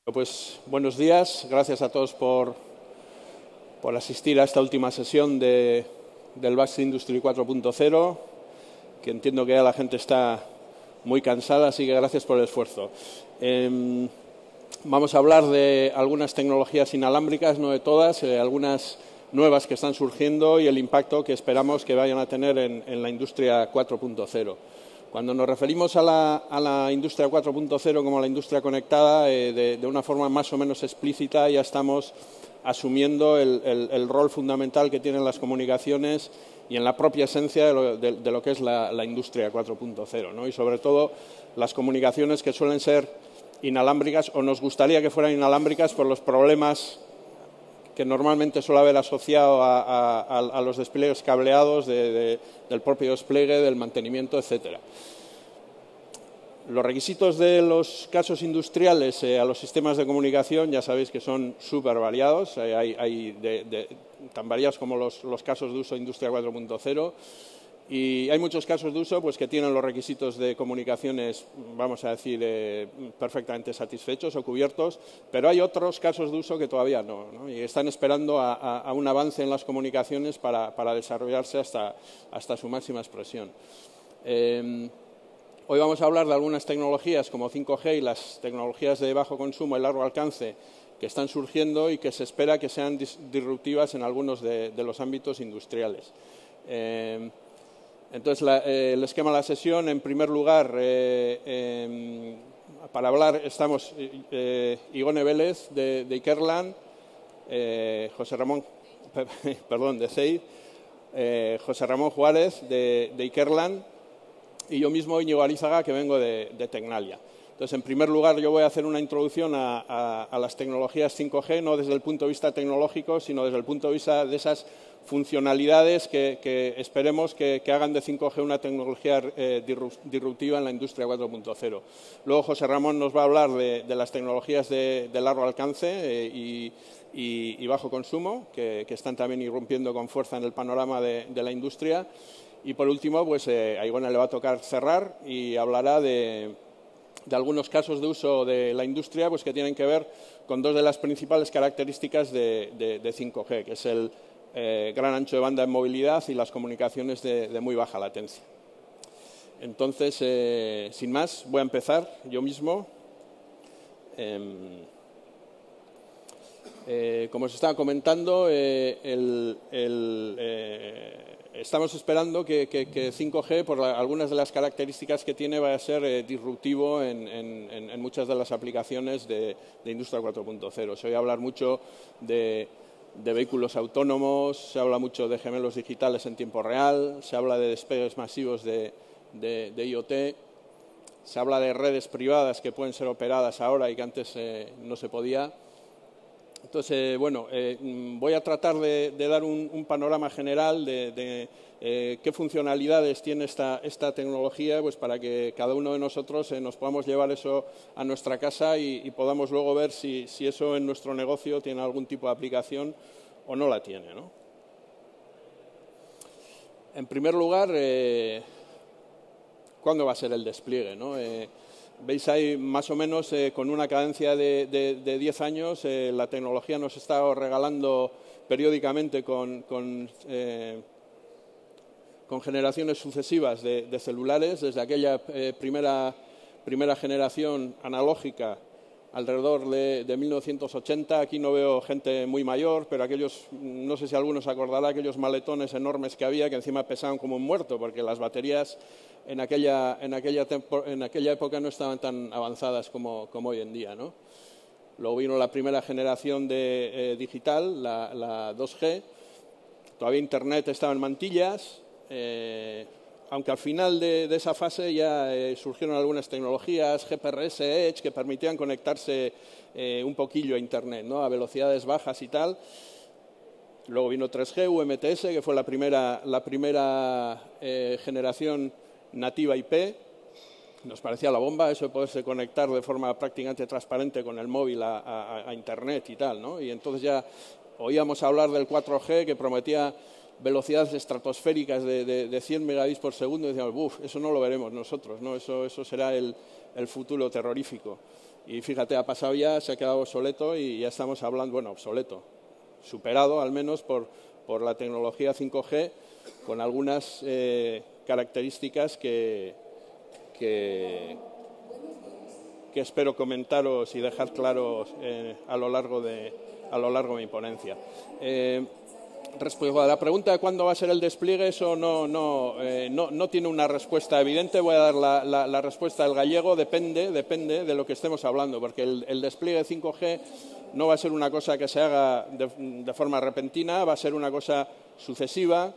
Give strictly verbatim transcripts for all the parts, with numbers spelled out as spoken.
Pues buenos días, gracias a todos por, por asistir a esta última sesión de, del Basque Industry cuatro punto cero, que entiendo que ya la gente está muy cansada, así que gracias por el esfuerzo. Eh, vamos a hablar de algunas tecnologías inalámbricas, no de todas, eh, algunas nuevas que están surgiendo y el impacto que esperamos que vayan a tener en, en la industria cuatro punto cero. Cuando nos referimos a la, a la industria cuatro punto cero como la industria conectada, eh, de, de una forma más o menos explícita ya estamos asumiendo el, el, el rol fundamental que tienen las comunicaciones y en la propia esencia de lo, de, de lo que es la, la industria cuatro punto cero, ¿no? Y sobre todo las comunicaciones que suelen ser inalámbricas o nos gustaría que fueran inalámbricas por los problemas que normalmente suele haber asociado a, a, a los despliegues cableados de, de, del propio despliegue, del mantenimiento, etcétera. Los requisitos de los casos industriales eh, a los sistemas de comunicación ya sabéis que son súper variados, eh, hay, hay de, de, tan variados como los, los casos de uso de Industria cuatro punto cero. Y hay muchos casos de uso pues, que tienen los requisitos de comunicaciones, vamos a decir, eh, perfectamente satisfechos o cubiertos, pero hay otros casos de uso que todavía no, ¿no? Y están esperando a, a, a un avance en las comunicaciones para, para desarrollarse hasta, hasta su máxima expresión. Eh, hoy vamos a hablar de algunas tecnologías como cinco G y las tecnologías de bajo consumo y largo alcance que están surgiendo y que se espera que sean disruptivas en algunos de, de los ámbitos industriales. Eh, Entonces, la, eh, el esquema de la sesión, en primer lugar, eh, eh, para hablar estamos eh, Igone Vélez de, de Ikerlan, eh, José Ramón, perdón, de C E I D, eh, José Ramón Juárez de, de Ikerlan y yo mismo, Íñigo Arizaga, que vengo de, de Tecnalia. Entonces, en primer lugar, yo voy a hacer una introducción a, a, a las tecnologías cinco G, no desde el punto de vista tecnológico, sino desde el punto de vista de esas funcionalidades que, que esperemos que, que hagan de cinco G una tecnología eh, disruptiva en la industria cuatro punto cero. Luego José Ramón nos va a hablar de, de las tecnologías de, de largo alcance eh, y, y, y bajo consumo, que, que están también irrumpiendo con fuerza en el panorama de, de la industria. Y por último, pues eh, a Igone le va a tocar cerrar y hablará de, de algunos casos de uso de la industria pues, que tienen que ver con dos de las principales características de, de, de cinco G, que es el Eh, gran ancho de banda en movilidad y las comunicaciones de, de muy baja latencia. Entonces, eh, sin más, voy a empezar yo mismo. Eh, eh, como os estaba comentando, eh, el, el, eh, estamos esperando que, que, que cinco G, por la, algunas de las características que tiene, vaya a ser eh, disruptivo en, en, en muchas de las aplicaciones de, de Industria cuatro punto cero. Se oye hablar mucho de de vehículos autónomos, se habla mucho de gemelos digitales en tiempo real, se habla de despegues masivos de, de, de I O T, se habla de redes privadas que pueden ser operadas ahora y que antes eh, no se podía. Entonces, eh, bueno, eh, voy a tratar de, de dar un, un panorama general de, de eh, qué funcionalidades tiene esta, esta tecnología, pues para que cada uno de nosotros eh, nos podamos llevar eso a nuestra casa y, y podamos luego ver si, si eso en nuestro negocio tiene algún tipo de aplicación o no la tiene, ¿no? En primer lugar, eh, ¿cuándo va a ser el despliegue, ¿no? Eh, Veis ahí más o menos eh, con una cadencia de, de, de diez años, eh, la tecnología nos está regalando periódicamente con, con, eh, con generaciones sucesivas de, de celulares, desde aquella eh, primera, primera generación analógica alrededor de, de mil novecientos ochenta. Aquí no veo gente muy mayor, pero aquellos, no sé si alguno se acordará, aquellos maletones enormes que había que encima pesaban como un muerto, porque las baterías en aquella, en aquella, tempo, en aquella época no estaban tan avanzadas como, como hoy en día, ¿no? Luego vino la primera generación de, eh, digital, la, la dos G. Todavía Internet estaba en mantillas, eh, aunque al final de, de esa fase ya eh, surgieron algunas tecnologías, G P R S, Edge, que permitían conectarse eh, un poquillo a Internet, ¿no? A velocidades bajas y tal. Luego vino tres G, U M T S, que fue la primera, la primera eh, generación nativa I P. Nos parecía la bomba eso de poderse conectar de forma prácticamente transparente con el móvil a, a, a Internet y tal, ¿no? Y entonces ya oíamos hablar del cuatro G que prometía velocidades estratosféricas de, de, de cien megabits por segundo y decíamos, uff, eso no lo veremos nosotros, ¿no? Eso, eso será el, el futuro terrorífico. Y fíjate, ha pasado ya, se ha quedado obsoleto y ya estamos hablando, bueno, obsoleto, superado al menos por, por la tecnología cinco G, con algunas eh, características que, que, que espero comentaros y dejar claros eh, a lo largo de, a lo largo de mi ponencia. Eh, Respecto a la pregunta de cuándo va a ser el despliegue, eso no, no, eh, no, no tiene una respuesta evidente. Voy a dar la, la, la respuesta del gallego. Depende, depende de lo que estemos hablando, porque el, el despliegue cinco G no va a ser una cosa que se haga de, de forma repentina, va a ser una cosa sucesiva.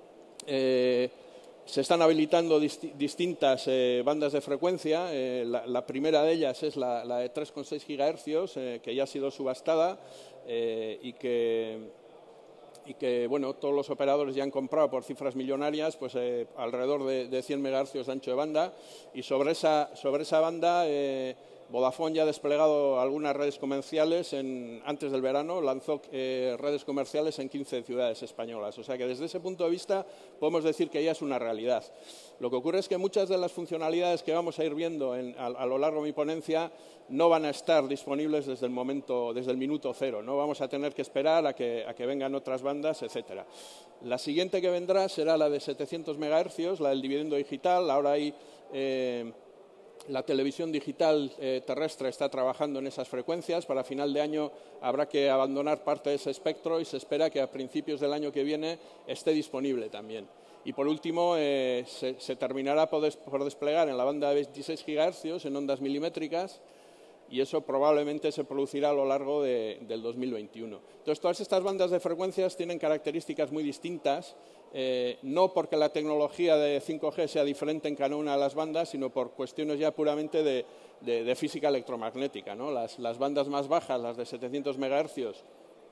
Eh, se están habilitando dist distintas eh, bandas de frecuencia. Eh, la, la primera de ellas es la, la de tres coma seis gigahercios, eh, que ya ha sido subastada eh, y que... y que bueno, todos los operadores ya han comprado por cifras millonarias, pues eh, alrededor de, de cien megahercios de ancho de banda, y sobre esa, sobre esa banda eh, Vodafone ya ha desplegado algunas redes comerciales. En, antes del verano lanzó eh, redes comerciales en quince ciudades españolas. O sea que desde ese punto de vista podemos decir que ya es una realidad. Lo que ocurre es que muchas de las funcionalidades que vamos a ir viendo en, a, a lo largo de mi ponencia no van a estar disponibles desde el momento, desde el minuto cero, ¿no? Vamos a tener que esperar a que, a que vengan otras bandas, etcétera. La siguiente que vendrá será la de setecientos megahercios, la del dividendo digital. Ahora hay... Eh, La televisión digital eh, terrestre está trabajando en esas frecuencias. Para final de año habrá que abandonar parte de ese espectro y se espera que a principios del año que viene esté disponible también. Y por último, eh, se, se terminará por, des, por desplegar en la banda de veintiséis gigahercios en ondas milimétricas, y eso probablemente se producirá a lo largo de, del dos mil veintiuno. Entonces, todas estas bandas de frecuencias tienen características muy distintas, eh, no porque la tecnología de cinco G sea diferente en cada una de las bandas, sino por cuestiones ya puramente de, de, de física electromagnética, ¿no? Las, las bandas más bajas, las de setecientos megahercios,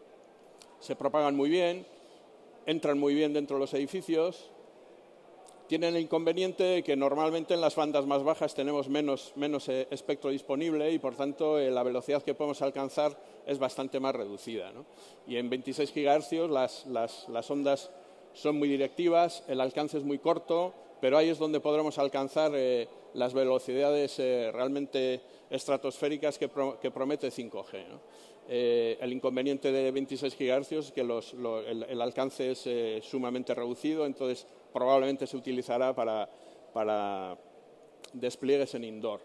se propagan muy bien, entran muy bien dentro de los edificios. Tienen el inconveniente de que normalmente en las bandas más bajas tenemos menos, menos eh, espectro disponible y, por tanto, eh, la velocidad que podemos alcanzar es bastante más reducida, ¿no? Y en veintiséis gigahercios las, las, las ondas son muy directivas, el alcance es muy corto, pero ahí es donde podremos alcanzar eh, las velocidades eh, realmente estratosféricas que, pro, que promete cinco G, ¿no? Eh, el inconveniente de veintiséis gigahercios es que los, lo, el, el alcance es eh, sumamente reducido, entonces probablemente se utilizará para, para despliegues en indoor.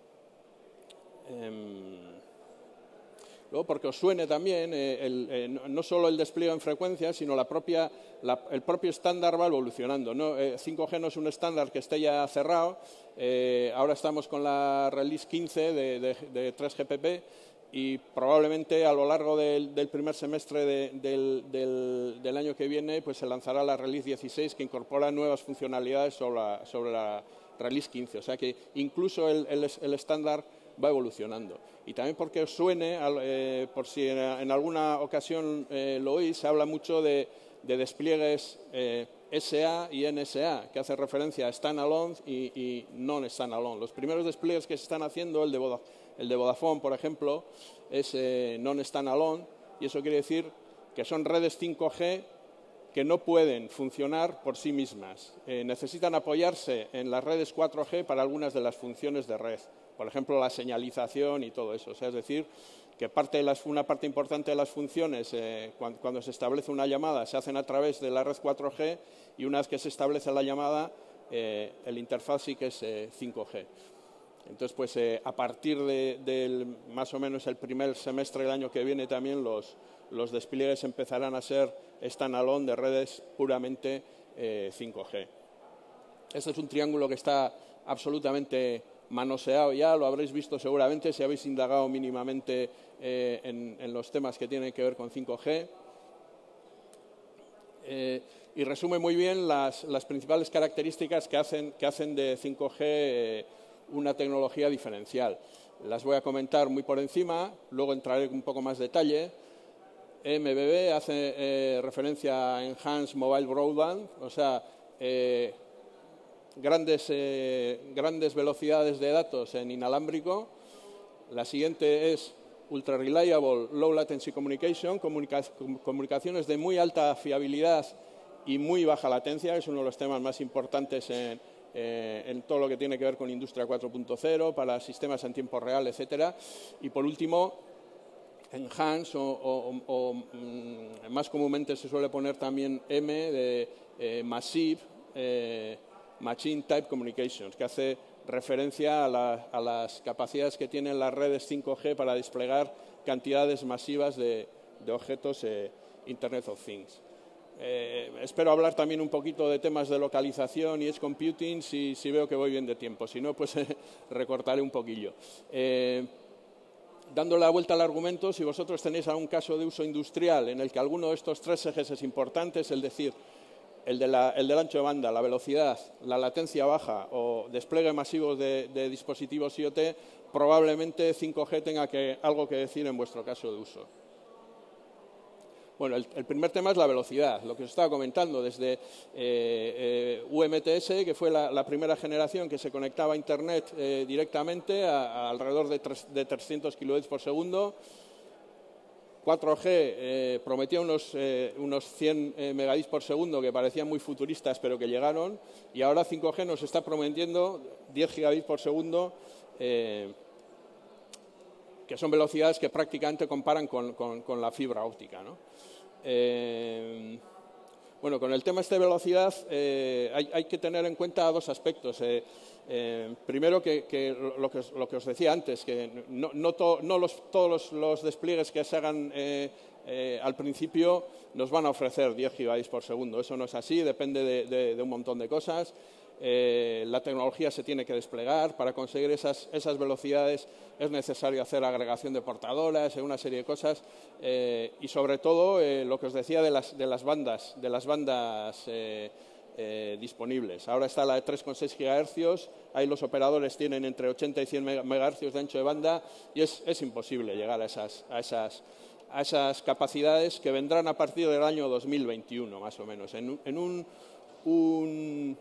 Eh, luego, porque os suene también, eh, el, eh, no, no solo el despliegue en frecuencia, sino la propia, la, el propio estándar va evolucionando, ¿no? Eh, cinco G no es un estándar que esté ya cerrado. Eh, ahora estamos con la release quince de, de, de tres G P P, y probablemente a lo largo del, del primer semestre de, del, del, del año que viene pues se lanzará la release dieciséis, que incorpora nuevas funcionalidades sobre la, sobre la release quince. O sea que incluso el, el, el estándar va evolucionando. Y también porque os suene, eh, por si en, en alguna ocasión eh, lo oís, se habla mucho de, de despliegues eh, S A y N S A, que hace referencia a standalone y, y non-standalone. Los primeros despliegues que se están haciendo, el de Vodafone, El de Vodafone, por ejemplo, es eh, non-standalone, y eso quiere decir que son redes cinco G que no pueden funcionar por sí mismas. Eh, necesitan apoyarse en las redes cuatro G para algunas de las funciones de red, por ejemplo, la señalización y todo eso. O sea, es decir, que parte de las, una parte importante de las funciones, eh, cuando, cuando se establece una llamada, se hacen a través de la red cuatro G, y una vez que se establece la llamada, eh, el interfaz sí que es eh, cinco G. Entonces, pues eh, a partir de, de más o menos el primer semestre del año que viene también los, los despliegues empezarán a ser standalone de redes puramente eh, cinco G. Este es un triángulo que está absolutamente manoseado ya, lo habréis visto seguramente si habéis indagado mínimamente eh, en, en los temas que tienen que ver con cinco G. Eh, y resume muy bien las, las principales características que hacen, que hacen de cinco G eh, una tecnología diferencial. Las voy a comentar muy por encima, luego entraré con un poco más detalle. E M B B hace eh, referencia a Enhanced Mobile Broadband, o sea, eh, grandes, eh, grandes velocidades de datos en inalámbrico. La siguiente es Ultra Reliable Low Latency Communication, comunica comunicaciones de muy alta fiabilidad y muy baja latencia, que es uno de los temas más importantes en, eh, en todo lo que tiene que ver con Industria cuatro punto cero, para sistemas en tiempo real, etcétera. Y por último, Enhance o, o, o mm, más comúnmente se suele poner también M de eh, Massive eh, Machine Type Communications, que hace referencia a, la, a las capacidades que tienen las redes cinco G para desplegar cantidades masivas de, de objetos eh, Internet of Things. Eh, espero hablar también un poquito de temas de localización y edge computing si, si veo que voy bien de tiempo, si no, pues eh, recortaré un poquillo. Eh, dando la vuelta al argumento, si vosotros tenéis algún caso de uso industrial en el que alguno de estos tres ejes es importante, es decir, el, de la, el del ancho de banda, la velocidad, la latencia baja o despliegue masivo de, de dispositivos IoT, probablemente cinco G tenga que, algo que decir en vuestro caso de uso. Bueno, el, el primer tema es la velocidad, lo que os estaba comentando, desde eh, eh, U M T S, que fue la, la primera generación que se conectaba a Internet eh, directamente a, a alrededor de, tres, de trescientos kilobits por segundo. cuatro G eh, prometía unos, eh, unos cien eh, megabits por segundo que parecían muy futuristas, pero que llegaron. Y ahora cinco G nos está prometiendo diez gigabits por segundo, eh, que son velocidades que prácticamente comparan con, con, con la fibra óptica, ¿no? Eh, bueno, con el tema este de velocidad eh, hay, hay que tener en cuenta dos aspectos. Eh, eh, primero, que, que, lo que, lo que os decía antes, que no, no, to, no los, todos los, los despliegues que se hagan eh, eh, al principio nos van a ofrecer diez gigabits por segundo. Eso no es así, depende de, de, de un montón de cosas. Eh, la tecnología se tiene que desplegar. Para conseguir esas, esas velocidades es necesario hacer agregación de portadoras, una serie de cosas eh, y sobre todo eh, lo que os decía de las, de las bandas, de las bandas eh, eh, disponibles. Ahora está la de tres coma seis gigahercios, ahí los operadores tienen entre ochenta y cien megahercios de ancho de banda y es, es imposible llegar a esas, a esas a esas capacidades que vendrán a partir del año dos mil veintiuno, más o menos. En, en un, un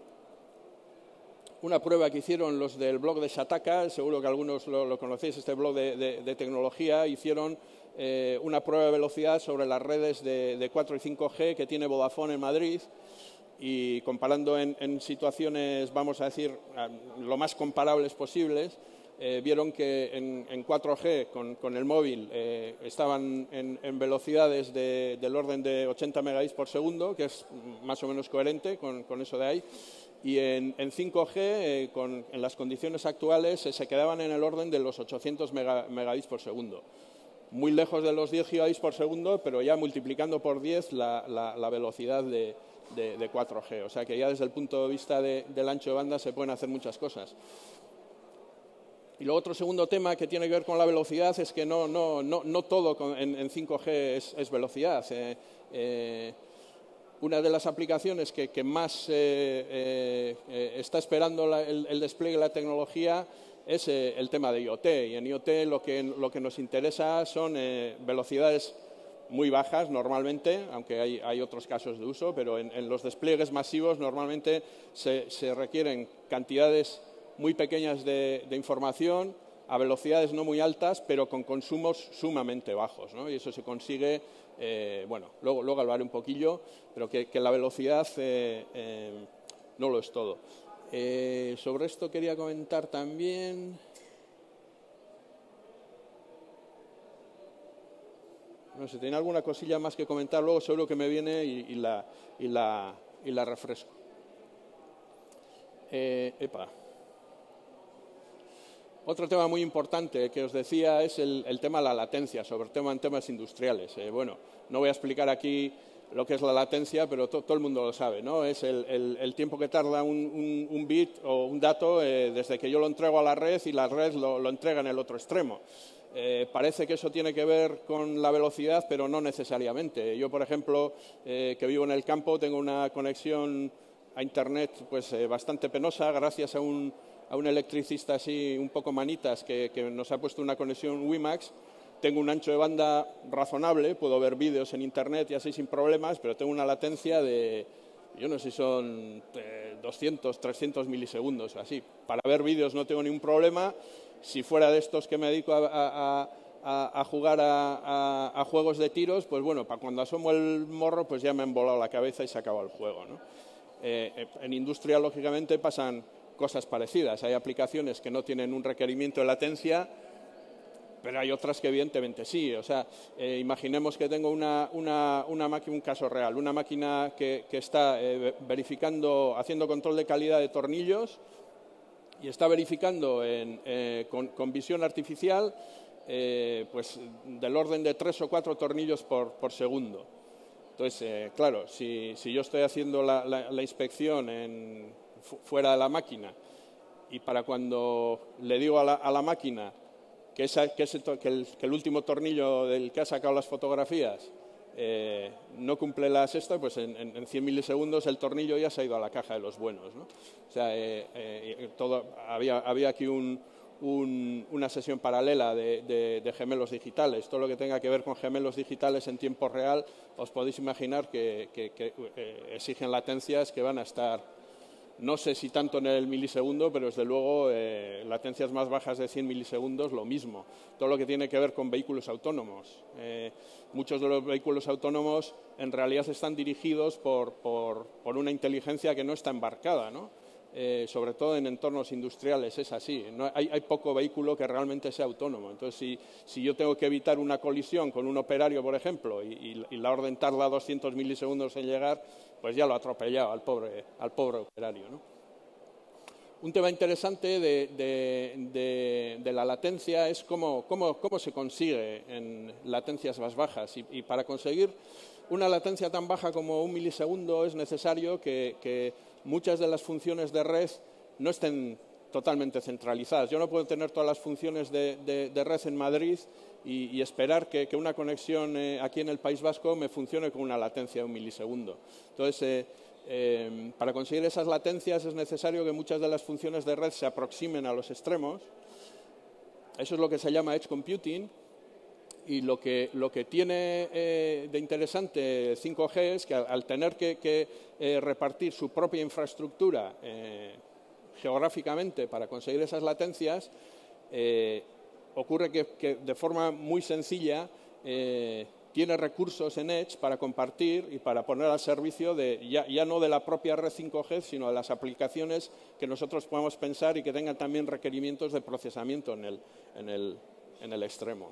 Una prueba que hicieron los del blog de Shataka, seguro que algunos lo, lo conocéis, este blog de, de, de tecnología, hicieron eh, una prueba de velocidad sobre las redes de, de cuatro y cinco G que tiene Vodafone en Madrid y comparando en, en situaciones, vamos a decir, lo más comparables posibles, eh, vieron que en, en cuatro G con, con el móvil eh, estaban en, en velocidades de, del orden de ochenta megabits por segundo, que es más o menos coherente con, con eso de ahí. Y en, en cinco G, eh, con, en las condiciones actuales, eh, se quedaban en el orden de los ochocientos mega, megabits por segundo. Muy lejos de los diez gigabits por segundo, pero ya multiplicando por diez la, la, la velocidad de, de, de cuatro G. O sea que ya desde el punto de vista de, del ancho de banda se pueden hacer muchas cosas. Y luego otro segundo tema que tiene que ver con la velocidad es que no, no, no, no todo con, en, en cinco G es, es velocidad. Eh, eh, Una de las aplicaciones que, que más eh, eh, está esperando la, el, el despliegue de la tecnología es eh, el tema de IoT. Y en IoT lo que, lo que nos interesa son eh, velocidades muy bajas normalmente, aunque hay, hay otros casos de uso, pero en, en los despliegues masivos normalmente se, se requieren cantidades muy pequeñas de, de información a velocidades no muy altas, pero con consumos sumamente bajos, ¿no? Y eso se consigue, eh, bueno, luego, luego hablaré un poquillo, pero que, que la velocidad eh, eh, no lo es todo. Eh, sobre esto quería comentar también. No sé, ¿tiene alguna cosilla más que comentar? Luego seguro que me viene y, y, la, y, la, y la refresco. Eh, epa. Otro tema muy importante que os decía es el, el tema de la latencia, sobre todo en temas industriales. Eh, bueno, no voy a explicar aquí lo que es la latencia, pero to, todo el mundo lo sabe, ¿no? Es el, el, el tiempo que tarda un, un, un bit o un dato eh, desde que yo lo entrego a la red y la red lo, lo entrega en el otro extremo. Eh, parece que eso tiene que ver con la velocidad, pero no necesariamente. Yo, por ejemplo, eh, que vivo en el campo, tengo una conexión a Internet pues, eh, bastante penosa gracias a un a un electricista así un poco manitas que, que nos ha puesto una conexión WiMAX. Tengo un ancho de banda razonable, puedo ver vídeos en Internet y así sin problemas, pero tengo una latencia de, yo no sé si son eh, doscientos, trescientos milisegundos, así. Para ver vídeos no tengo ningún problema. Si fuera de estos que me dedico a, a, a, a jugar a, a, a juegos de tiros, pues bueno, para cuando asomo el morro, pues ya me han volado la cabeza y se acaba el juego, ¿no? Eh, en industria, lógicamente, pasan cosas parecidas. Hay aplicaciones que no tienen un requerimiento de latencia, pero hay otras que evidentemente sí. O sea, eh, imaginemos que tengo una, una, una máquina, un caso real, una máquina que, que está eh, verificando, haciendo control de calidad de tornillos y está verificando en, eh, con, con visión artificial eh, pues del orden de tres o cuatro tornillos por, por segundo. Entonces, eh, claro, si, si yo estoy haciendo la, la, la inspección en, fuera de la máquina y para cuando le digo a la, a la máquina que, esa, que, ese, que, el, que el último tornillo del que ha sacado las fotografías eh, no cumple las estas, pues en, en cien milisegundos el tornillo ya se ha ido a la caja de los buenos, ¿no? O sea, eh, eh, todo, había, había aquí un, un, una sesión paralela de, de, de gemelos digitales. Todo lo que tenga que ver con gemelos digitales en tiempo real, os podéis imaginar que, que, que eh, exigen latencias que van a estar, no sé si tanto en el milisegundo, pero desde luego eh, latencias más bajas de cien milisegundos, lo mismo. Todo lo que tiene que ver con vehículos autónomos. Eh, muchos de los vehículos autónomos en realidad están dirigidos por, por, por una inteligencia que no está embarcada, ¿no? Eh, sobre todo en entornos industriales es así. No, hay, hay poco vehículo que realmente sea autónomo. Entonces, si, si yo tengo que evitar una colisión con un operario, por ejemplo, y, y, y la orden tarda doscientos milisegundos en llegar, pues ya lo ha atropellado al pobre, al pobre operario, ¿no? Un tema interesante de, de, de, de la latencia es cómo, cómo, cómo se consigue en latencias más bajas. Y, y para conseguir una latencia tan baja como un milisegundo es necesario que, que muchas de las funciones de red no estén totalmente centralizadas. Yo no puedo tener todas las funciones de, de, de red en Madrid y, y esperar que, que una conexión eh, aquí en el País Vasco me funcione con una latencia de un milisegundo. Entonces, eh, eh, para conseguir esas latencias es necesario que muchas de las funciones de red se aproximen a los extremos. Eso es lo que se llama edge computing. Y lo que, lo que tiene eh, de interesante cinco G es que al, al tener que, que eh, repartir su propia infraestructura eh, geográficamente para conseguir esas latencias, eh, ocurre que, que de forma muy sencilla eh, tiene recursos en Edge para compartir y para poner al servicio de, ya, ya no de la propia red cinco G, sino de las aplicaciones que nosotros podemos pensar y que tengan también requerimientos de procesamiento en el, en el, en el extremo.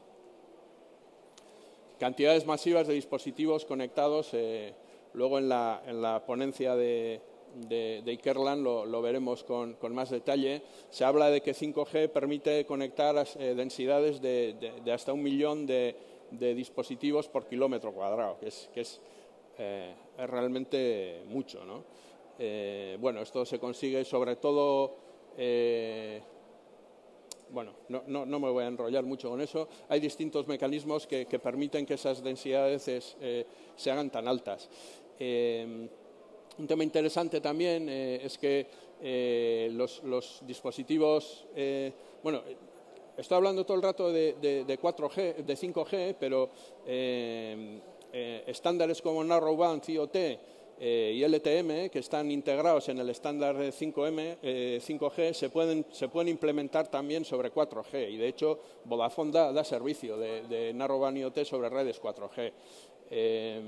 Cantidades masivas de dispositivos conectados, eh, luego en la, en la ponencia de, de, de Ikerlan lo, lo veremos con, con más detalle. Se habla de que cinco G permite conectar eh, densidades de, de, de hasta un millón de, de dispositivos por kilómetro cuadrado, que es, que es, eh, es realmente mucho, ¿no? Eh, bueno, esto se consigue sobre todo... Eh, Bueno, no, no, no me voy a enrollar mucho con eso. Hay distintos mecanismos que, que permiten que esas densidades es, eh, se hagan tan altas. Eh, un tema interesante también eh, es que eh, los, los dispositivos... Eh, bueno, estoy hablando todo el rato de, de, de cuatro G, de cinco G, pero eh, eh, estándares como Narrowband, I O T Eh, y L T M, que están integrados en el estándar cinco M, eh, cinco G, se pueden, se pueden implementar también sobre cuatro G. Y, de hecho, Vodafone da, da servicio de, de Narrowband I O T sobre redes cuatro G. Eh,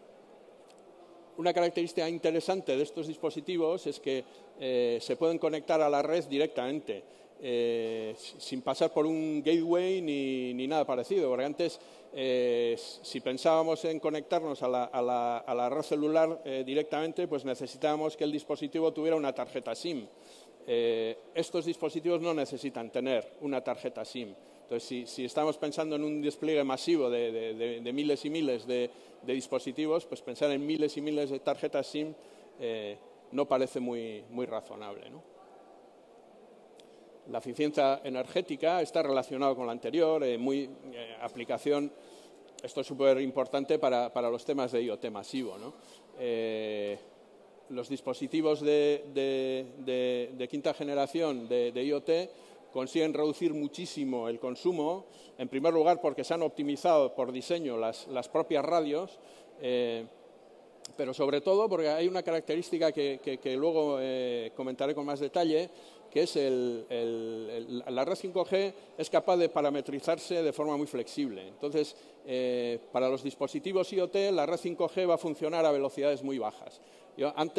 una característica interesante de estos dispositivos es que eh, se pueden conectar a la red directamente, eh, sin pasar por un gateway ni, ni nada parecido. Porque antes, eh, si pensábamos en conectarnos a la, a la, a la red celular eh, directamente, pues necesitábamos que el dispositivo tuviera una tarjeta SIM. Eh, estos dispositivos no necesitan tener una tarjeta SIM. Entonces, si, si estamos pensando en un despliegue masivo de, de, de, de miles y miles de, de dispositivos, pues pensar en miles y miles de tarjetas SIM eh, no parece muy, muy razonable, ¿no? La eficiencia energética está relacionada con la anterior, eh, muy eh, aplicación. Esto es súper importante para, para los temas de I O T masivo, ¿no? Eh, los dispositivos de, de, de, de quinta generación de, de I O T consiguen reducir muchísimo el consumo, en primer lugar porque se han optimizado por diseño las, las propias radios, eh, pero sobre todo porque hay una característica que, que, que luego eh, comentaré con más detalle, que es el, el, el, la red cinco G es capaz de parametrizarse de forma muy flexible. Entonces, eh, para los dispositivos I O T, la red cinco G va a funcionar a velocidades muy bajas. Yo, antes,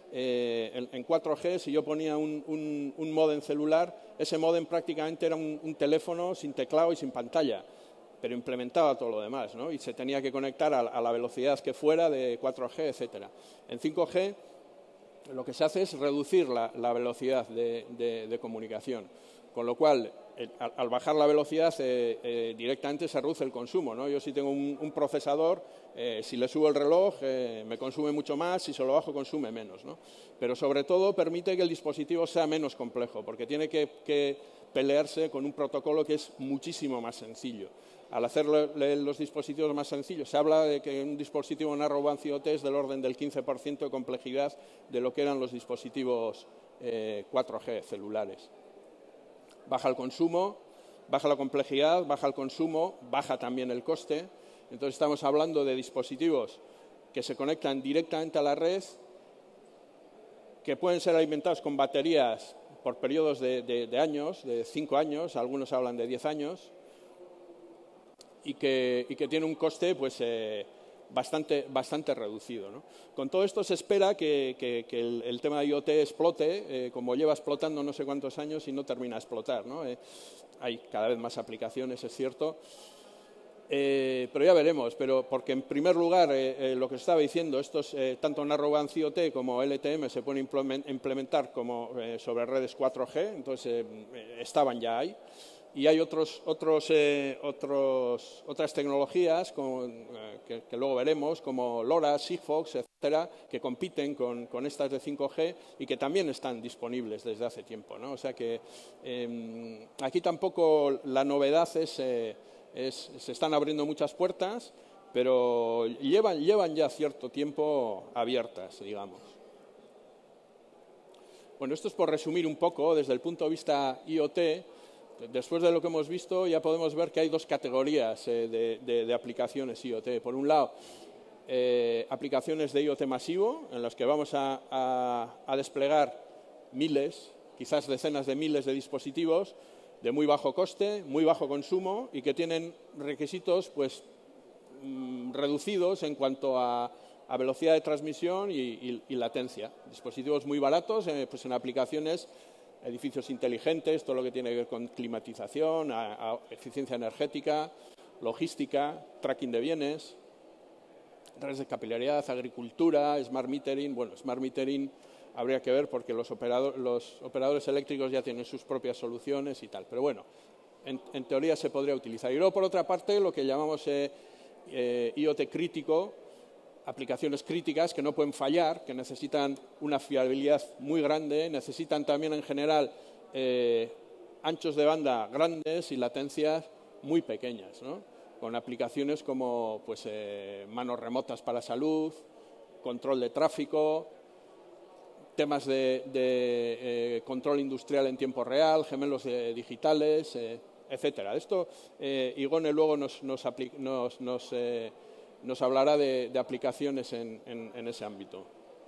eh, en, en cuatro G, si yo ponía un, un, un módem celular, ese módem prácticamente era un, un teléfono sin teclado y sin pantalla, pero implementaba todo lo demás, ¿no? Y se tenía que conectar a, a la velocidad que fuera de cuatro G, etcétera. En cinco G lo que se hace es reducir la, la velocidad de, de, de comunicación, con lo cual, el, al, al bajar la velocidad, eh, eh, directamente se reduce el consumo, ¿no? Yo si tengo un, un procesador, eh, si le subo el reloj, eh, me consume mucho más, si se lo bajo, consume menos, ¿no? Pero sobre todo permite que el dispositivo sea menos complejo, porque tiene que, que pelearse con un protocolo que es muchísimo más sencillo. Al hacer los dispositivos más sencillos, se habla de que un dispositivo Narrowband I O T es del orden del quince por ciento de complejidad de lo que eran los dispositivos eh, cuatro G celulares. Baja el consumo, baja la complejidad, baja el consumo, baja también el coste. Entonces estamos hablando de dispositivos que se conectan directamente a la red, que pueden ser alimentados con baterías por periodos de, de, de años, de cinco años, algunos hablan de diez años, y que, y que tiene un coste pues, eh, bastante, bastante reducido, ¿no? Con todo esto se espera que, que, que el, el tema de I O T explote, eh, como lleva explotando no sé cuántos años y no termina de explotar, ¿no? Eh, hay cada vez más aplicaciones, es cierto, eh, pero ya veremos. Pero porque en primer lugar, eh, eh, lo que estaba diciendo, estos, eh, tanto Narrowband I O T como L T M se pueden implementar como eh, sobre redes cuatro G, entonces eh, estaban ya ahí. Y hay otros, otros, eh, otros, otras tecnologías con, eh, que, que luego veremos, como LoRa, Sigfox, etcétera, que compiten con, con estas de cinco G y que también están disponibles desde hace tiempo, ¿no? O sea que eh, aquí tampoco la novedad es, eh, es, se están abriendo muchas puertas, pero llevan, llevan ya cierto tiempo abiertas, digamos. Bueno, esto es por resumir un poco desde el punto de vista I O T. Después de lo que hemos visto, ya podemos ver que hay dos categorías eh, de, de, de aplicaciones I O T. Por un lado, eh, aplicaciones de I O T masivo, en las que vamos a, a, a desplegar miles, quizás decenas de miles de dispositivos de muy bajo coste, muy bajo consumo y que tienen requisitos pues, mmm, reducidos en cuanto a, a velocidad de transmisión y, y, y latencia. Dispositivos muy baratos eh, pues en aplicaciones, edificios inteligentes, todo lo que tiene que ver con climatización, a, a eficiencia energética, logística, tracking de bienes, redes de capilaridad, agricultura, smart metering. Bueno, smart metering habría que ver porque los, operador, los operadores eléctricos ya tienen sus propias soluciones y tal. Pero bueno, en, en teoría se podría utilizar. Y luego, por otra parte, lo que llamamos eh, eh, I O T crítico, aplicaciones críticas que no pueden fallar, que necesitan una fiabilidad muy grande, necesitan también en general eh, anchos de banda grandes y latencias muy pequeñas, ¿no? Con aplicaciones como pues, eh, manos remotas para salud, control de tráfico, temas de, de eh, control industrial en tiempo real, gemelos eh, digitales, eh, etcétera. Esto eh, Igone luego nos, nos, nos, nos eh, nos hablará de, de aplicaciones en, en, en ese ámbito.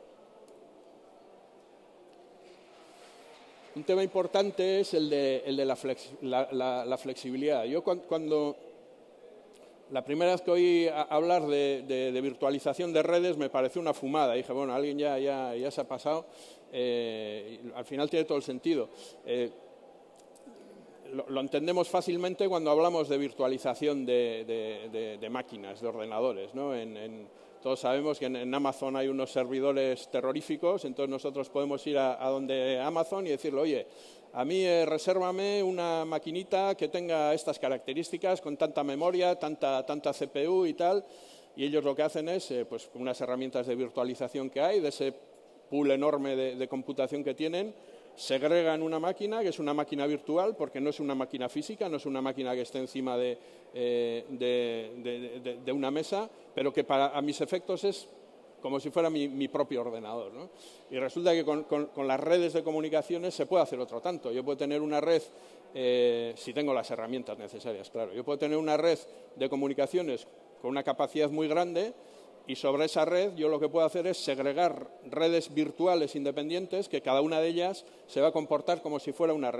Un tema importante es el de, el de la, flex, la, la, la flexibilidad. Yo cuando, cuando la primera vez que oí hablar de, de, de virtualización de redes me pareció una fumada. Dije, bueno, alguien ya, ya, ya se ha pasado. Eh, al final tiene todo el sentido. Eh, Lo, lo entendemos fácilmente cuando hablamos de virtualización de, de, de, de máquinas, de ordenadores, ¿no? En, en, todos sabemos que en, en Amazon hay unos servidores terroríficos, entonces nosotros podemos ir a, a donde Amazon y decirle, oye, a mí eh, resérvame una maquinita que tenga estas características, con tanta memoria, tanta, tanta C P U y tal, y ellos lo que hacen es, eh, pues con unas herramientas de virtualización que hay, de ese pool enorme de, de computación que tienen, segregan una máquina, que es una máquina virtual, porque no es una máquina física, no es una máquina que esté encima de, eh, de, de, de, de una mesa, pero que para a mis efectos es como si fuera mi, mi propio ordenador, ¿no? Y resulta que con, con, con las redes de comunicaciones se puede hacer otro tanto. Yo puedo tener una red, eh, si tengo las herramientas necesarias, claro. Yo puedo tener una red de comunicaciones con una capacidad muy grande, y sobre esa red yo lo que puedo hacer es segregar redes virtuales independientes que cada una de ellas se va a comportar como si fuera una red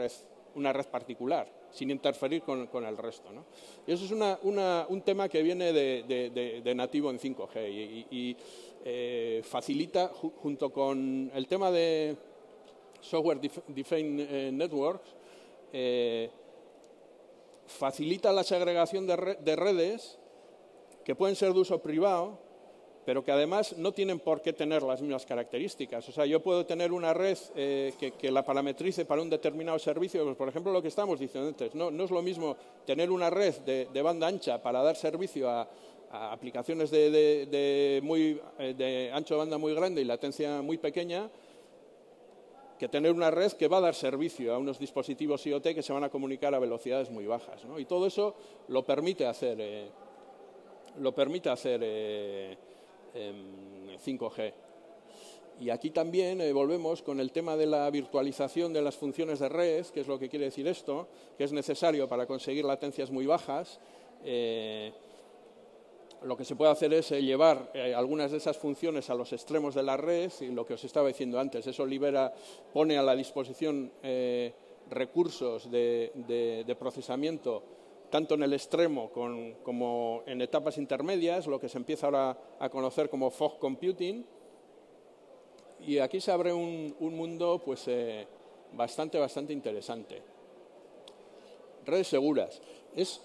una red particular, sin interferir con, con el resto, ¿no? Y eso es una, una, un tema que viene de, de, de, de nativo en cinco G y, y, y eh, facilita, ju, junto con el tema de Software Defined Networks, eh, facilita la segregación de, re, de redes que pueden ser de uso privado, pero que además no tienen por qué tener las mismas características. O sea, yo puedo tener una red eh, que, que la parametrice para un determinado servicio, pues, por ejemplo, lo que estamos diciendo antes. No, no es lo mismo tener una red de, de banda ancha para dar servicio a, a aplicaciones de, de, de, muy, de ancho de banda muy grande y latencia muy pequeña, que tener una red que va a dar servicio a unos dispositivos IoT que se van a comunicar a velocidades muy bajas, ¿no? Y todo eso lo permite hacer, eh, lo permite hacer eh, en cinco G. Y aquí también eh, volvemos con el tema de la virtualización de las funciones de red, que es lo que quiere decir esto, que es necesario para conseguir latencias muy bajas. Eh, Lo que se puede hacer es eh, llevar eh, algunas de esas funciones a los extremos de la red y lo que os estaba diciendo antes, eso libera, pone a la disposición eh, recursos de, de, de procesamiento tanto en el extremo con, como en etapas intermedias, lo que se empieza ahora a conocer como fog computing. Y aquí se abre un, un mundo pues, eh, bastante, bastante interesante. Redes seguras. Es...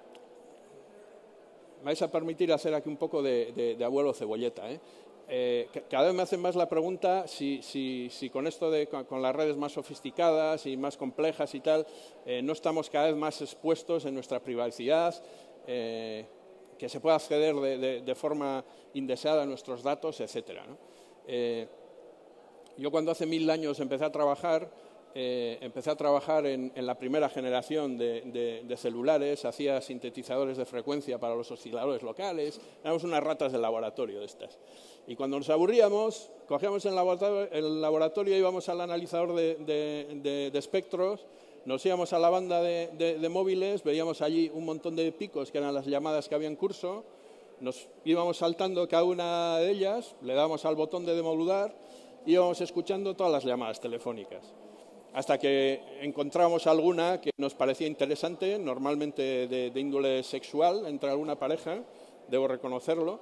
Me vais a permitir hacer aquí un poco de, de, de abuelo cebolleta, ¿eh? Eh, cada vez me hacen más la pregunta si, si, si con esto de con, con las redes más sofisticadas y más complejas y tal, eh, no estamos cada vez más expuestos en nuestra privacidad, eh, que se pueda acceder de, de, de forma indeseada a nuestros datos, etcétera, ¿no? Eh, yo cuando hace mil años empecé a trabajar, Eh, empecé a trabajar en, en la primera generación de, de, de celulares, hacía sintetizadores de frecuencia para los osciladores locales, éramos unas ratas de laboratorio de estas. Y cuando nos aburríamos, cogíamos el laboratorio, el laboratorio íbamos al analizador de, de, de, de espectros, nos íbamos a la banda de, de, de móviles, veíamos allí un montón de picos que eran las llamadas que había en curso, nos íbamos saltando cada una de ellas, le dábamos al botón de demodulare y íbamos escuchando todas las llamadas telefónicas. Hasta que encontramos alguna que nos parecía interesante, normalmente de, de índole sexual, entre alguna pareja, debo reconocerlo,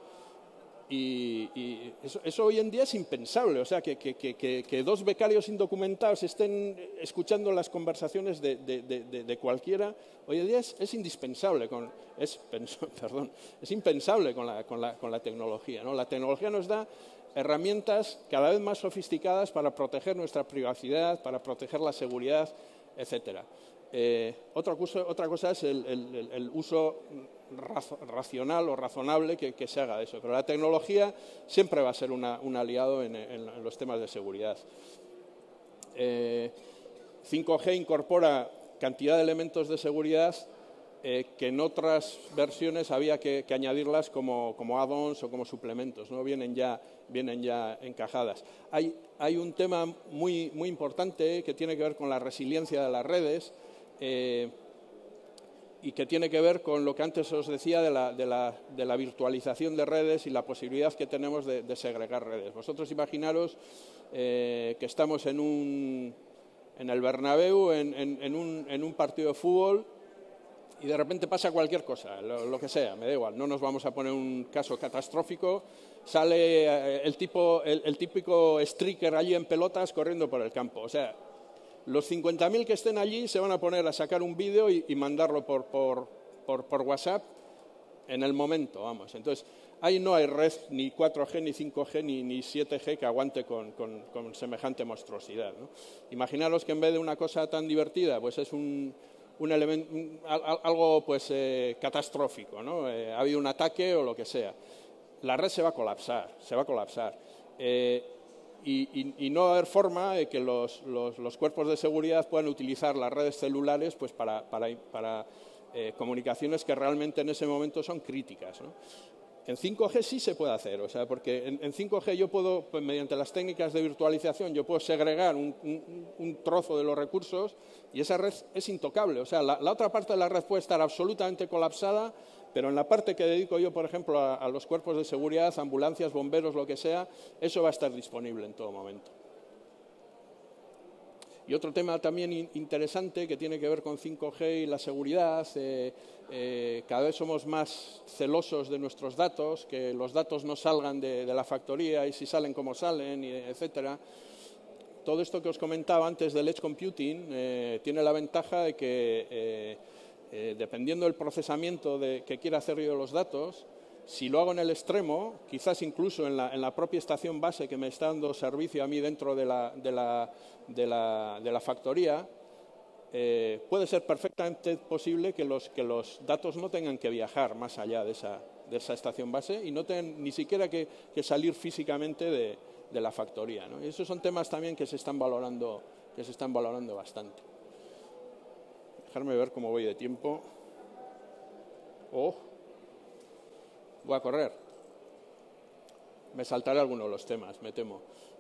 y, y eso, eso hoy en día es impensable, o sea, que, que, que, que dos becarios indocumentados estén escuchando las conversaciones de, de, de, de cualquiera, hoy en día es, es indispensable, con, es, perdón, es impensable con la, con la, con la tecnología, ¿no? La tecnología nos da herramientas cada vez más sofisticadas para proteger nuestra privacidad, para proteger la seguridad, etcétera. Eh, otra, cosa, otra cosa es el, el, el uso racional o razonable que, que se haga de eso, pero la tecnología siempre va a ser una, un aliado en, en, en los temas de seguridad. Eh, cinco G incorpora cantidad de elementos de seguridad Eh, que en otras versiones había que, que añadirlas como, como add-ons o como suplementos, ¿no? Vienen ya, vienen ya encajadas. Hay, hay un tema muy, muy importante que tiene que ver con la resiliencia de las redes eh, y que tiene que ver con lo que antes os decía de la, de la, de la virtualización de redes y la posibilidad que tenemos de, de segregar redes. Vosotros imaginaros eh, que estamos en, un, en el Bernabéu, en, en, en, un, en un partido de fútbol, y de repente pasa cualquier cosa, lo, lo que sea, me da igual, no nos vamos a poner un caso catastrófico, sale el, tipo, el, el típico streaker allí en pelotas corriendo por el campo. O sea, los cincuenta mil que estén allí se van a poner a sacar un vídeo y, y mandarlo por, por, por, por WhatsApp en el momento, vamos. Entonces, ahí no hay red ni cuatro G, ni cinco G, ni, ni siete G que aguante con, con, con semejante monstruosidad, ¿no? Imaginaros que en vez de una cosa tan divertida, pues es un... Un elemento, un, algo pues eh, catastrófico, ¿no? Eh, ha habido un ataque o lo que sea. La red se va a colapsar, se va a colapsar. Eh, y, y, y no va a haber forma de que los, los, los cuerpos de seguridad puedan utilizar las redes celulares pues, para, para, para eh, comunicaciones que realmente en ese momento son críticas, ¿no? En cinco G sí se puede hacer, o sea, porque en, en cinco G yo puedo, pues, mediante las técnicas de virtualización, yo puedo segregar un, un, un trozo de los recursos y esa red es intocable. O sea, la, la otra parte de la red puede estar absolutamente colapsada, pero en la parte que dedico yo, por ejemplo, a, a los cuerpos de seguridad, ambulancias, bomberos, lo que sea, eso va a estar disponible en todo momento. Y otro tema también interesante que tiene que ver con cinco G y la seguridad, eh, eh, cada vez somos más celosos de nuestros datos, que los datos no salgan de, de la factoría y si salen como salen, y etcétera. Todo esto que os comentaba antes del Edge Computing eh, tiene la ventaja de que, eh, eh, dependiendo del procesamiento de, que quiera hacer yo de los datos, si lo hago en el extremo, quizás incluso en la, en la propia estación base que me está dando servicio a mí dentro de la, de la, de la, de la factoría, eh, puede ser perfectamente posible que los, que los datos no tengan que viajar más allá de esa, de esa estación base y no tengan ni siquiera que, que salir físicamente de, de la factoría, ¿no? Y esos son temas también que se están valorando, que se están valorando bastante. Dejarme ver cómo voy de tiempo. Oh. Voy a correr. Me saltaré algunos de los temas, me temo.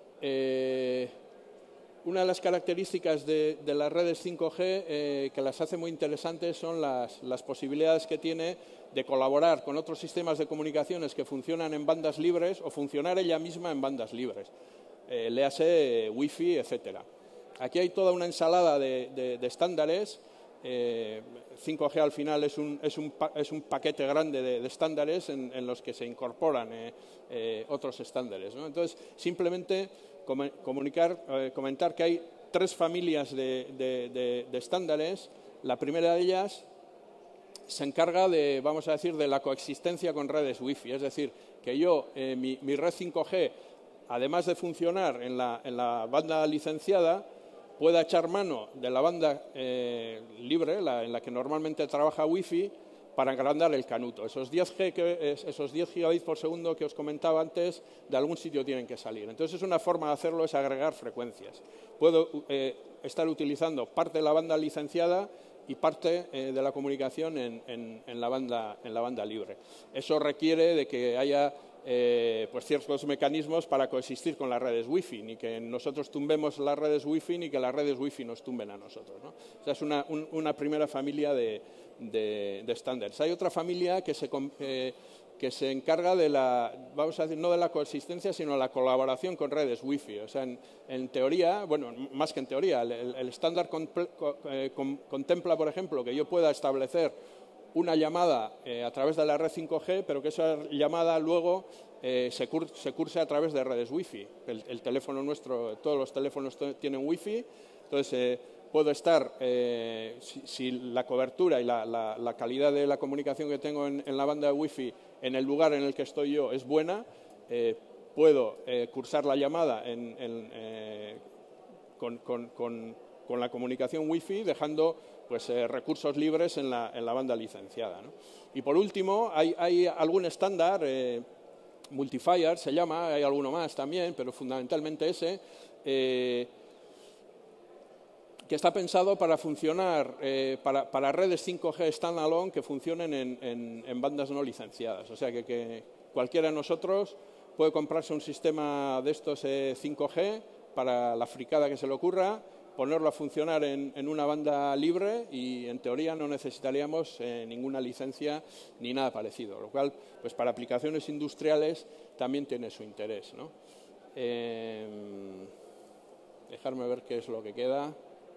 Eh, una de las características de, de las redes cinco G eh, que las hace muy interesantes son las, las posibilidades que tiene de colaborar con otros sistemas de comunicaciones que funcionan en bandas libres o funcionar ella misma en bandas libres. Eh, léase Wi-Fi, etcétera. Aquí hay toda una ensalada de, de, de estándares. Eh, cinco G al final es un, es un, es un paquete grande de, de estándares en, en los que se incorporan eh, eh, otros estándares, ¿no? Entonces, simplemente com comunicar, eh, comentar que hay tres familias de, de, de, de estándares. La primera de ellas se encarga de, vamos a decir, de la coexistencia con redes Wi-Fi, es decir, que yo, eh, mi, mi red cinco G, además de funcionar en la, en la banda licenciada, pueda echar mano de la banda eh, libre, la, en la que normalmente trabaja Wi-Fi, para agrandar el canuto. Esos diez, G que, esos diez gigabits por segundo que os comentaba antes, de algún sitio tienen que salir. Entonces, una forma de hacerlo es agregar frecuencias. Puedo eh, estar utilizando parte de la banda licenciada y parte eh, de la comunicación en, en, en, la banda, en la banda libre. Eso requiere de que haya Eh, pues ciertos mecanismos para coexistir con las redes Wi-Fi, ni que nosotros tumbemos las redes Wi-Fi ni que las redes Wi-Fi nos tumben a nosotros, ¿no? O sea, es una, un, una primera familia de, de, de estándares. Hay otra familia que se, eh, que se encarga de la, vamos a decir, no de la coexistencia, sino de la colaboración con redes Wi-Fi. O sea, en, en teoría, bueno, más que en teoría, el, el estándar con, eh, con, contempla, por ejemplo, que yo pueda establecer una llamada eh, a través de la red cinco G, pero que esa llamada luego eh, se, cur se curse a través de redes Wi-Fi. El, el teléfono nuestro, todos los teléfonos tienen Wi-Fi, entonces eh, puedo estar, eh, si, si la cobertura y la, la, la calidad de la comunicación que tengo en, en la banda de Wi-Fi en el lugar en el que estoy yo es buena, eh, puedo eh, cursar la llamada en, en, eh, con, con, con, con la comunicación Wi-Fi, dejando pues, eh, recursos libres en la, en la banda licenciada, ¿no? Y por último, hay, hay algún estándar, eh, Multifier se llama, hay alguno más también, pero fundamentalmente ese, eh, que está pensado para funcionar, eh, para, para redes cinco G standalone que funcionen en, en, en bandas no licenciadas. O sea, que, que cualquiera de nosotros puede comprarse un sistema de estos eh, cinco G para la fricada que se le ocurra, ponerlo a funcionar en, en una banda libre y, en teoría, no necesitaríamos eh, ninguna licencia ni nada parecido, lo cual, pues para aplicaciones industriales también tiene su interés, ¿no? Eh, dejarme ver qué es lo que queda.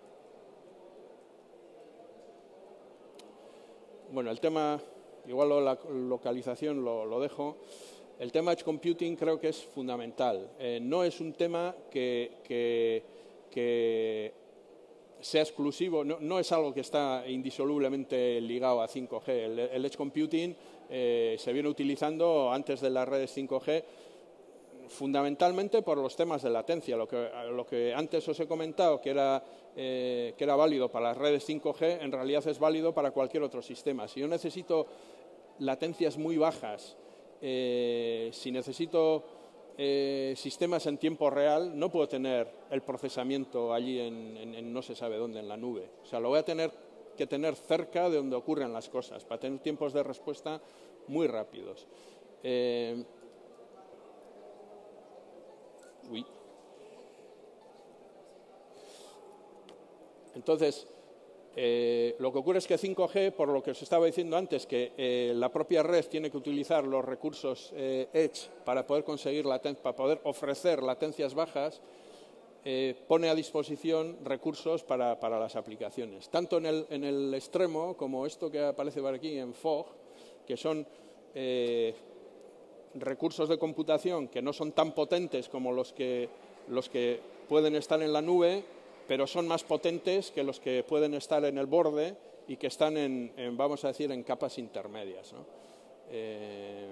Bueno, el tema, igual lo, la localización lo, lo dejo. El tema Edge Computing creo que es fundamental. Eh, no es un tema que... que que sea exclusivo, no, no es algo que está indisolublemente ligado a cinco G. El, el Edge Computing eh, se viene utilizando antes de las redes cinco G fundamentalmente por los temas de latencia. Lo que, lo que antes os he comentado que era, eh, que era válido para las redes cinco G, en realidad es válido para cualquier otro sistema. Si yo necesito latencias muy bajas, eh, si necesito Eh, sistemas en tiempo real, no puedo tener el procesamiento allí en, en, en no se sabe dónde, en la nube. O sea, lo voy a tener que tener cerca de donde ocurren las cosas, para tener tiempos de respuesta muy rápidos. Eh, uy. Entonces, Eh, lo que ocurre es que cinco G, por lo que os estaba diciendo antes, que eh, la propia red tiene que utilizar los recursos eh, Edge para poder conseguir laten- para poder ofrecer latencias bajas, eh, pone a disposición recursos para, para las aplicaciones, tanto en el, en el extremo como esto que aparece por aquí en F O G, que son eh, recursos de computación que no son tan potentes como los que, los que pueden estar en la nube, pero son más potentes que los que pueden estar en el borde y que están en, en vamos a decir, en capas intermedias, ¿no? Eh,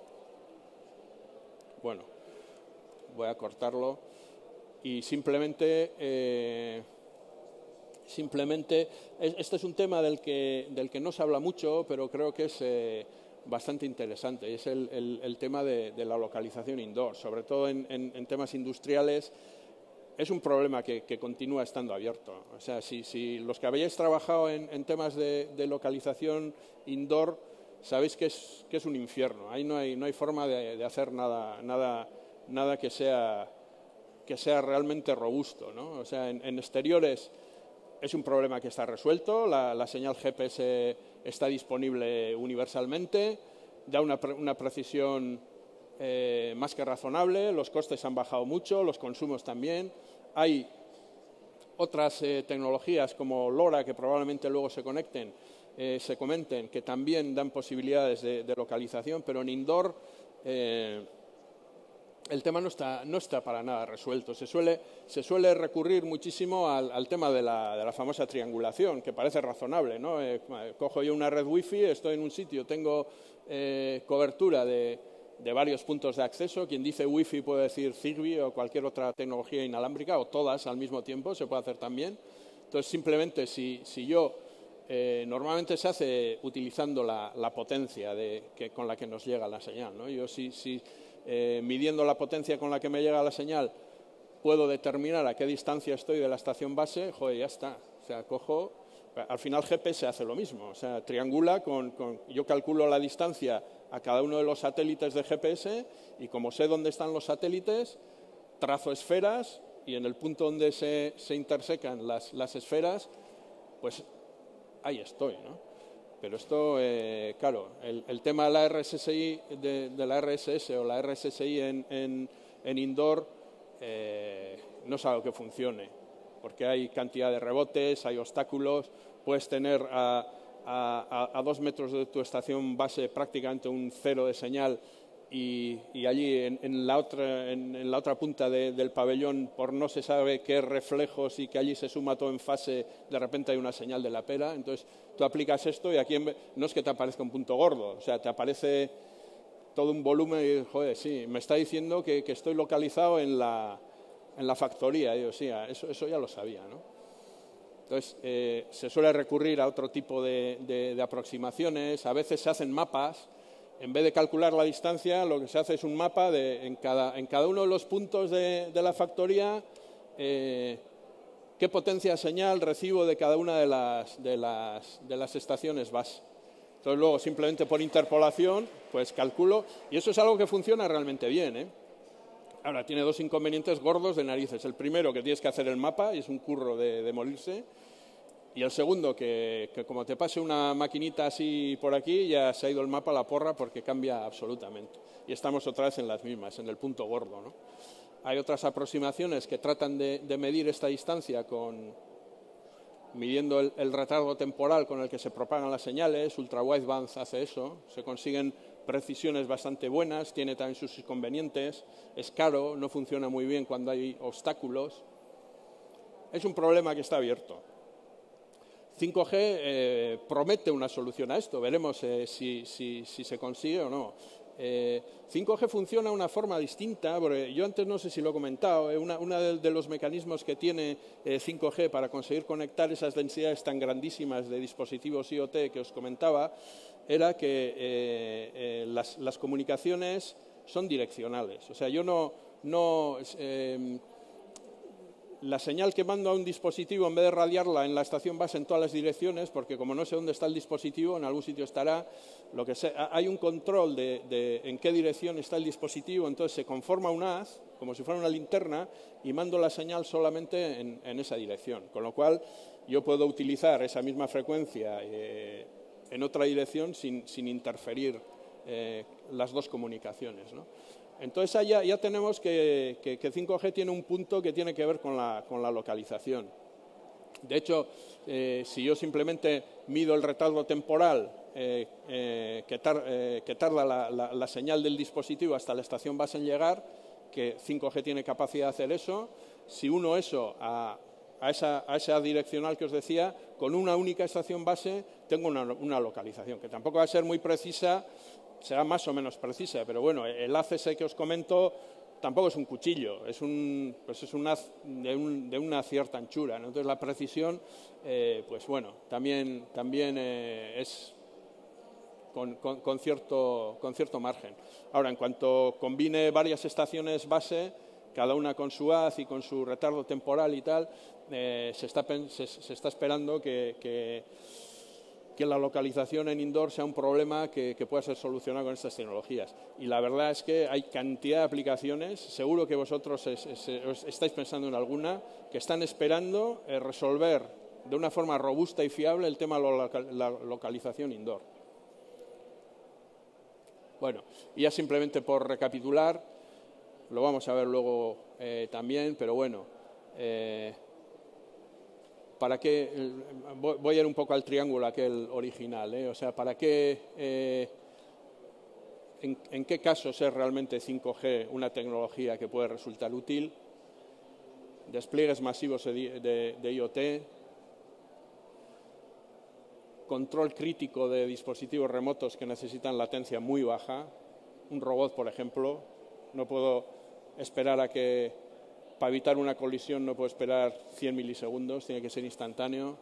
bueno, voy a cortarlo y simplemente, eh, simplemente este es un tema del que, del que no se habla mucho, pero creo que es eh, bastante interesante, y es el, el, el tema de, de la localización indoor, sobre todo en, en, en temas industriales. Es un problema que, que continúa estando abierto. O sea, si, si los que habéis trabajado en, en temas de, de localización indoor, sabéis que es, que es un infierno. Ahí no hay, no hay forma de, de hacer nada, nada, nada que sea, que sea realmente robusto, ¿no? O sea, en, en exteriores es un problema que está resuelto, la, la señal G P S está disponible universalmente, da una, una precisión Eh, más que razonable, los costes han bajado mucho, los consumos también. Hay otras eh, tecnologías como LoRa, que probablemente luego se conecten, eh, se comenten, que también dan posibilidades de, de localización, pero en indoor eh, el tema no está, no está para nada resuelto. Se suele, se suele recurrir muchísimo al, al tema de la, de la famosa triangulación, que parece razonable, ¿no? Eh, cojo yo una red wifi, estoy en un sitio, tengo eh, cobertura de de varios puntos de acceso. Quien dice Wi-Fi puede decir Zigbee o cualquier otra tecnología inalámbrica, o todas al mismo tiempo, se puede hacer también. Entonces, simplemente, si, si yo, eh, normalmente se hace utilizando la, la potencia de, que, con la que nos llega la señal, ¿no? Yo, si, si eh, midiendo la potencia con la que me llega la señal, puedo determinar a qué distancia estoy de la estación base, joder, ya está. O sea, cojo... Al final G P S hace lo mismo, o sea, triangula con, con... Yo calculo la distancia a cada uno de los satélites de G P S y como sé dónde están los satélites, trazo esferas y en el punto donde se, se intersecan las, las esferas, pues ahí estoy, ¿no? Pero esto, eh, claro, el, el tema de la R S S I, de, de la R S S o la R S S I en, en, en indoor, eh, no es algo que funcione, porque hay cantidad de rebotes, hay obstáculos, puedes tener a, a, a dos metros de tu estación base prácticamente un cero de señal y, y allí en, en, la otra, en, en la otra punta de, del pabellón, por no se sabe qué reflejos y que allí se suma todo en fase, de repente hay una señal de la pera. Entonces tú aplicas esto y aquí en, no es que te aparezca un punto gordo, o sea, te aparece todo un volumen y, joder, sí, me está diciendo que, que estoy localizado en la... en la factoría, digo, sí, eso, eso ya lo sabía, ¿no? Entonces, eh, se suele recurrir a otro tipo de, de, de aproximaciones, a veces se hacen mapas, en vez de calcular la distancia, lo que se hace es un mapa de en cada, en cada uno de los puntos de, de la factoría, eh, qué potencia de señal recibo de cada una de las, de las, de las estaciones base. Entonces, luego, simplemente por interpolación, pues calculo, y eso es algo que funciona realmente bien, ¿eh? Ahora, tiene dos inconvenientes gordos de narices. El primero, que tienes que hacer el mapa, y es un curro de, de morirse. Y el segundo, que, que como te pase una maquinita así por aquí, ya se ha ido el mapa a la porra porque cambia absolutamente. Y estamos otra vez en las mismas, en el punto gordo, ¿no? Hay otras aproximaciones que tratan de, de medir esta distancia con, midiendo el, el retardo temporal con el que se propagan las señales. Ultra Wideband hace eso. Se consiguen precisiones bastante buenas, tiene también sus inconvenientes, es caro, no funciona muy bien cuando hay obstáculos. Es un problema que está abierto. cinco G eh, promete una solución a esto, veremos eh, si, si, si se consigue o no. Eh, cinco G funciona de una forma distinta, porque yo antes no sé si lo he comentado, eh, una, una de, de los mecanismos que tiene eh, cinco G para conseguir conectar esas densidades tan grandísimas de dispositivos IoT que os comentaba, era que eh, eh, las, las comunicaciones son direccionales. O sea, yo no... no eh, la señal que mando a un dispositivo, en vez de radiarla en la estación base en todas las direcciones, porque como no sé dónde está el dispositivo, en algún sitio estará, lo que sea, hay un control de, de en qué dirección está el dispositivo, entonces se conforma un haz, como si fuera una linterna, y mando la señal solamente en, en esa dirección. Con lo cual, yo puedo utilizar esa misma frecuencia eh, en otra dirección sin, sin interferir eh, las dos comunicaciones, ¿no? Entonces, ahí ya, ya tenemos que, que, que cinco G tiene un punto que tiene que ver con la, con la localización. De hecho, eh, si yo simplemente mido el retardo temporal eh, eh, que, tar, eh, que tarda la, la, la señal del dispositivo hasta la estación base en llegar, que cinco G tiene capacidad de hacer eso, si uno eso a, a, esa, a esa direccional que os decía, con una única estación base tengo una, una localización, que tampoco va a ser muy precisa, será más o menos precisa, pero bueno, el A C S que os comento tampoco es un cuchillo, es un, pues es un haz de, un, de una cierta anchura, ¿no? Entonces la precisión, eh, pues bueno, también, también eh, es con, con, con, cierto, con cierto margen. Ahora, en cuanto combine varias estaciones base, cada una con su haz y con su retardo temporal y tal, eh, se, está, se, se está esperando que, que que la localización en indoor sea un problema que, que pueda ser solucionado con estas tecnologías. Y la verdad es que hay cantidad de aplicaciones, seguro que vosotros es, es, es, estáis pensando en alguna, que están esperando eh, resolver de una forma robusta y fiable el tema de la localización indoor. Bueno, y ya simplemente por recapitular, lo vamos a ver luego eh, también, pero bueno, eh, ¿para qué? Voy a ir un poco al triángulo aquel original, ¿eh? O sea, ¿para qué, eh, en, en qué casos es realmente cinco G una tecnología que puede resultar útil? Despliegues masivos de, de, de IoT, control crítico de dispositivos remotos que necesitan latencia muy baja. Un robot, por ejemplo, no puedo esperar a que... Para evitar una colisión no puedo esperar cien milisegundos, tiene que ser instantáneo.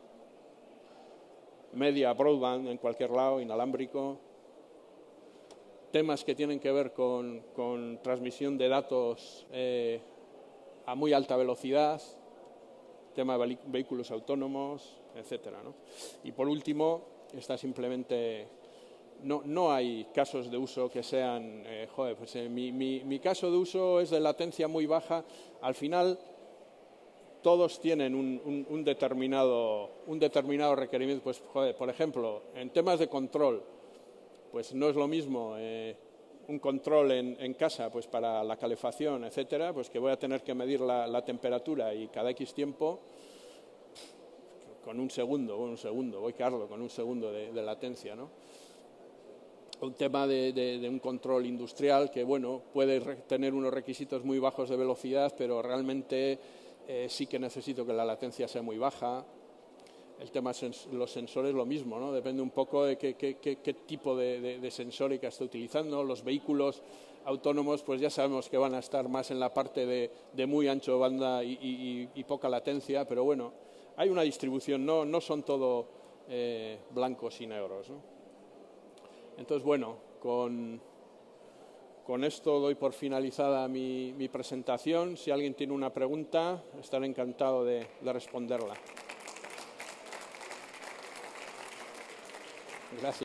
Media broadband en cualquier lado, inalámbrico. Temas que tienen que ver con, con transmisión de datos eh, a muy alta velocidad, tema de vehículos autónomos, etcétera, ¿no? Y por último, está simplemente... No, no hay casos de uso que sean, eh, joder, pues eh, mi, mi, mi caso de uso es de latencia muy baja. Al final, todos tienen un, un, un, determinado, un determinado requerimiento. Pues, joder, por ejemplo, en temas de control, pues no es lo mismo eh, un control en, en casa, pues para la calefacción, etcétera, pues que voy a tener que medir la, la temperatura y cada X tiempo, con un segundo, un segundo, voy cargo con un segundo de, de latencia, ¿no? Un tema de, de, de un control industrial que, bueno, puede tener unos requisitos muy bajos de velocidad, pero realmente eh, sí que necesito que la latencia sea muy baja. El tema de los sensores, lo mismo, ¿no? Depende un poco de qué, qué, qué, qué tipo de, de, de sensórica está utilizando. Los vehículos autónomos, pues ya sabemos que van a estar más en la parte de, de muy ancho de banda y, y, y poca latencia, pero bueno, hay una distribución, no, no son todo eh, blancos y negros, ¿no? Entonces, bueno, con, con esto doy por finalizada mi, mi presentación. Si alguien tiene una pregunta, estaré encantado de, de responderla. Gracias.